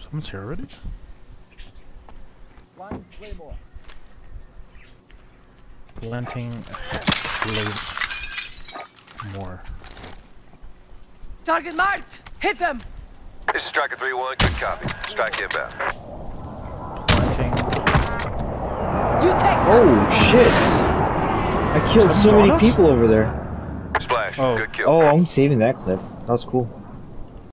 Someone's here already? Planting more. Target marked! Hit them! This is Striker 3-1, good copy. Strike inbound. Planting. You take Oh that! shit! I killed so many people over there. Splash, Oh. good kill. Oh, I'm saving that clip. That was cool.